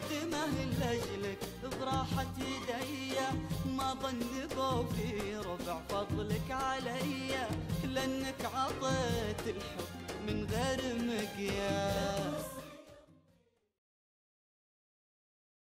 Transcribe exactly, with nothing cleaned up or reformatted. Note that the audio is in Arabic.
مقدمه لاجلك براحة يديا، ما ظن خوفي رفع فضلك عليا، لانك عطيت الحب